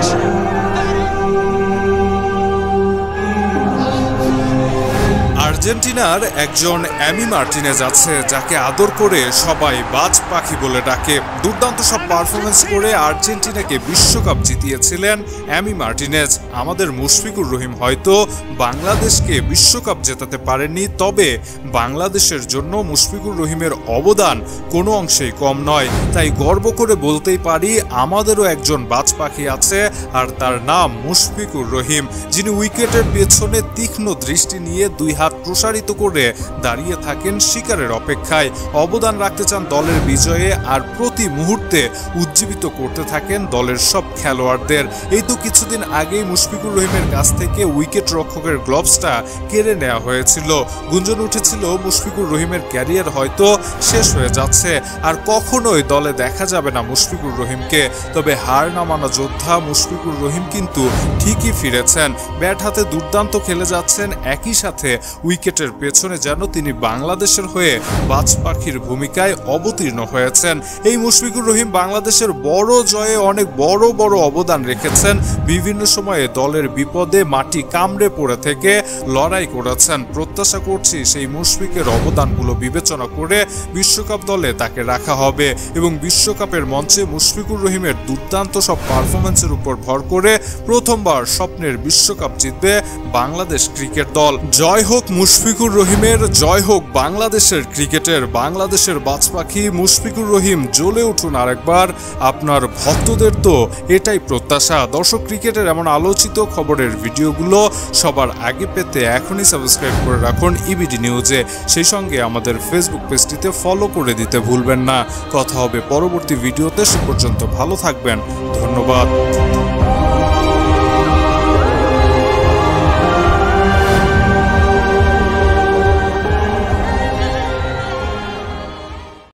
আর্জেন্টিনার একজন অ্যামি মার্টিনেজ আছে যাকে আদর করে সবাই বাজ পাখি বলে ডাকে। দুর্দান্ত সব পারফরমেন্স করে আর্জেন্টিনাকে বিশ্বকাপ জিতিয়েছিলেন অ্যামি মার্টিনেজ। আমাদের মুশফিকুর রহিম হয়তো বাংলাদেশকে বিশ্বকাপ জেতাতে পারেননি, তবে বাংলাদেশের জন্য মুশফিকুর রহিমের অবদান কোনো অংশেই কম নয়। তাই গর্ব করে বলতেই পারি আমাদেরও একজন বাজ পাখি আছে, আর তার নাম মুশফিকুর রহিম, যিনি উইকেটের পেছনে তীক্ষ্ণ দৃষ্টি নিয়ে দুই হাত প্রসারিত করে দাঁড়িয়ে থাকেন শিকারের অপেক্ষায়। অবদান রাখতে চান দলের বিজয়ে, আর প্রতি মুহূর্তে উজ্জীবিত করতে থাকেন দলের সব খেলোয়াড়দের। এই তো কিছুদিন আগেই মুশফিকুর রহিমের কাছ থেকে উইকেট রক্ষকের গ্লোভসটা কেড়ে নেওয়া হয়েছিল। গুঞ্জন উঠেছিল মুশফিকুর রহিমের ক্যারিয়ার হয়তো শেষ হয়ে যাচ্ছে, আর কখনোই দলে দেখা যাবে না মুশফিকুর রহিমকে। তবে হার না মানা যোদ্ধা মুশফিকুর রহিম কিন্তু ঠিকই ফিরেছেন। ব্যাট হাতে দুর্দান্ত খেলে যাচ্ছেন, একই সাথে উইকেটের পেছনে যেন তিনি বাংলাদেশের হয়ে বাজ পাখির ভূমিকায় অবতীর্ণ হয়েছেন। এই মুশফিকুর রহিম বাংলাদেশের বড় জয়ে অনেক বড় বড় অবদান রেখেছেন। বিভিন্ন সময়ে দলের বিপদে মাটি কামড়ে পড়ে থেকে লড়াই করেছেন। প্রত্যাশা করছি সেই মুশফিকের অবদানগুলো বিবেচনা করে বিশ্বকাপ দলে তাকে রাখা হবে, এবং বিশ্বকাপের মঞ্চে মুশফিকুর রহিমের দুর্দান্ত সব পারফরমেন্সের উপর ভর করে প্রথমবার স্বপ্নের বিশ্বকাপ জিতবে বাংলাদেশ ক্রিকেট দল। জয় হোক মুশফিকুর রহিমের, জয় হোক বাংলাদেশের ক্রিকেটের। বাংলাদেশের বাজ পাখি মুশফিকুর রহিম জ্বলে উঠুন আরেকবার। আপনার ভক্তদের তো এটাই প্রত্যাশা। দর্শক, ক্রিকেটের এমন আলোচিত খবরের ভিডিওগুলো সবার আগে পেতে এখনই সাবস্ক্রাইব করে রাখুন ইবিডি নিউজে। সেই সঙ্গে আমাদের ফেসবুক পেজটিতে ফলো করে দিতে ভুলবেন না। কথা হবে পরবর্তী ভিডিওতে, সে পর্যন্ত ভালো থাকবেন। ধন্যবাদ।